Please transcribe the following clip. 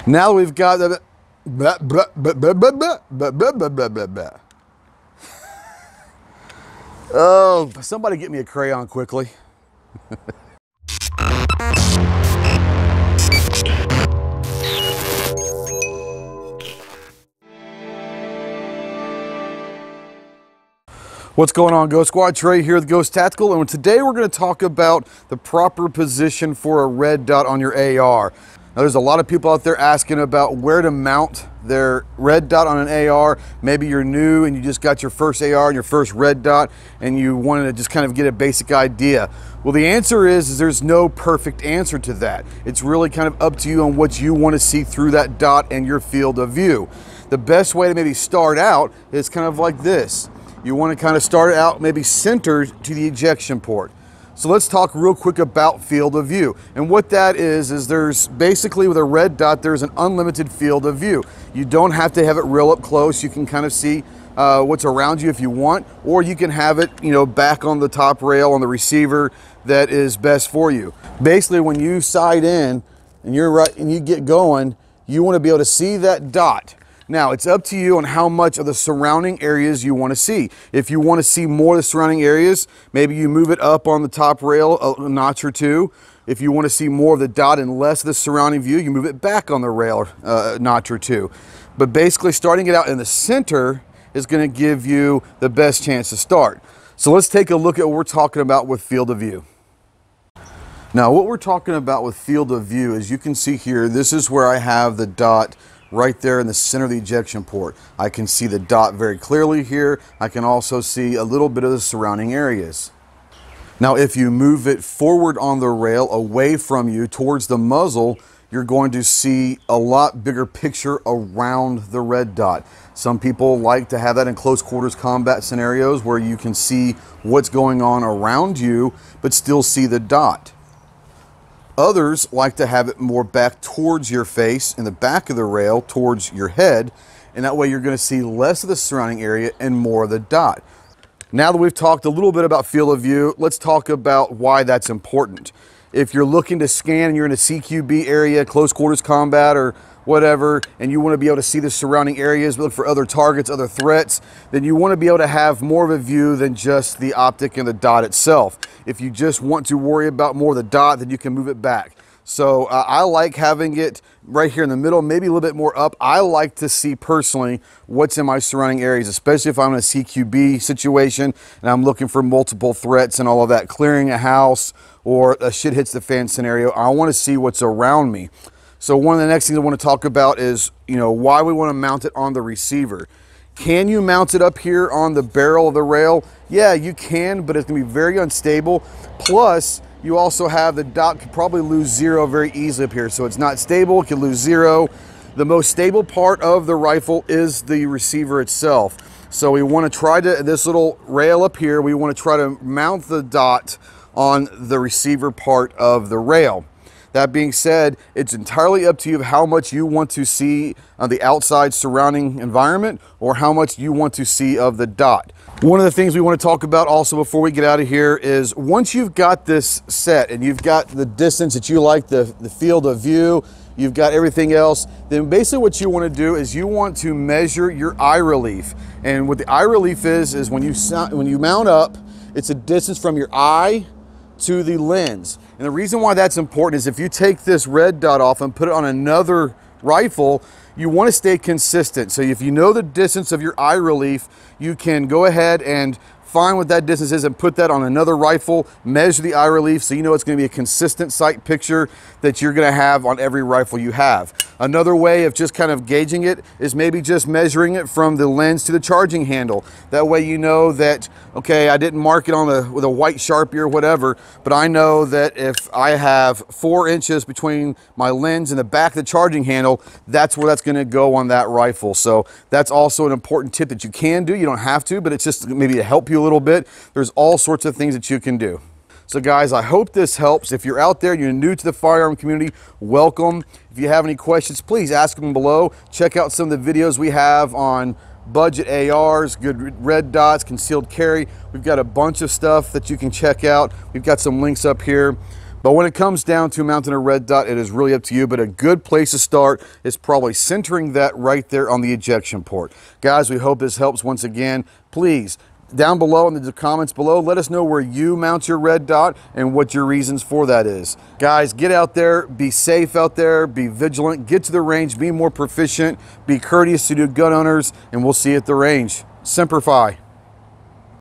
Now we've got the blah, blah, blah, blah, blah, blah, blah, blah, blah, blah, blah. Oh, somebody get me a crayon quickly. What's going on, Ghost Squad? Trey here with Ghost Tactical, and today we're going to talk about the proper position for a red dot on your AR. Now, there's a lot of people out there asking about where to mount their red dot on an AR. Maybe you're new and you just got your first AR and your first red dot and you wanted to just kind of get a basic idea. Well, the answer is there's no perfect answer to that. It's really kind of up to you on what you want to see through that dot and your field of view. The best way to maybe start out is kind of like this. You want to kind of start out maybe centered to the ejection port. So let's talk real quick about field of view. And what that is there's basically with a red dot, there's an unlimited field of view. You don't have to have it real up close. You can kind of see what's around you if you want, or you can have it, you know, back on the top rail on the receiver that is best for you. Basically, when you sight in and you're right and you get going, you want to be able to see that dot. Now, it's up to you on how much of the surrounding areas you want to see. If you want to see more of the surrounding areas, maybe you move it up on the top rail a notch or two. If you want to see more of the dot and less of the surrounding view, you move it back on the rail a notch or two. But basically, starting it out in the center is going to give you the best chance to start. So let's take a look at what we're talking about with field of view. Now, what we're talking about with field of view, as you can see here, this is where I have the dot right there in the center of the ejection port. I can see the dot very clearly here. I can also see a little bit of the surrounding areas. Now, if you move it forward on the rail away from you towards the muzzle, you're going to see a lot bigger picture around the red dot. Some people like to have that in close quarters combat scenarios where you can see what's going on around you, but still see the dot. Others like to have it more back towards your face in the back of the rail towards your head, and that way you're going to see less of the surrounding area and more of the dot. Now that we've talked a little bit about field of view, let's talk about why that's important. If you're looking to scan and you're in a CQB area, close quarters combat or whatever, and you want to be able to see the surrounding areas, look for other targets, other threats, then you want to be able to have more of a view than just the optic and the dot itself. If you just want to worry about more of the dot, then you can move it back. So I like having it right here in the middle, maybe a little bit more up. I like to see personally what's in my surrounding areas, especially if I'm in a CQB situation and I'm looking for multiple threats and all of that, clearing a house or a shit hits the fan scenario. I want to see what's around me. So one of the next things I want to talk about is, you know, why we want to mount it on the receiver. Can you mount it up here on the barrel of the rail? Yeah, you can, but it's going to be very unstable. Plus, you also have the dot could probably lose zero very easily up here. So it's not stable, it can lose zero. The most stable part of the rifle is the receiver itself. So we want to try to, this little rail up here, we want to try to mount the dot on the receiver part of the rail. That being said, it's entirely up to you of how much you want to see on the outside surrounding environment or how much you want to see of the dot. One of the things we want to talk about also before we get out of here is once you've got this set and you've got the distance that you like, the field of view, you've got everything else, then basically what you want to do is you want to measure your eye relief. And what the eye relief is when you mount up, it's a distance from your eye to the lens. And the reason why that's important is if you take this red dot off and put it on another rifle, you want to stay consistent. So if you know the distance of your eye relief, you can go ahead and find what that distance is and put that on another rifle, measure the eye relief so you know it's going to be a consistent sight picture that you're going to have on every rifle you have. Another way of just kind of gauging it is maybe just measuring it from the lens to the charging handle. That way you know that, okay, I didn't mark it on with a white Sharpie or whatever, but I know that if I have 4 inches between my lens and the back of the charging handle, that's where that's going to go on that rifle. So that's also an important tip that you can do. You don't have to, but it's just maybe to help you a little bit. There's all sorts of things that you can do. So guys, I hope this helps. If you're out there, you're new to the firearm community, welcome. If you have any questions, please ask them below. Check out some of the videos we have on budget ARs, good red dots, concealed carry. We've got a bunch of stuff that you can check out. We've got some links up here. But when it comes down to mounting a red dot, it is really up to you, but a good place to start is probably centering that right there on the ejection port. Guys, we hope this helps. Once again, please, down below in the comments below, let us know where you mount your red dot and what your reasons for that is. Guys, get out there, be safe out there, be vigilant, get to the range, be more proficient, be courteous to the gun owners, and we'll see you at the range. Semper Fi.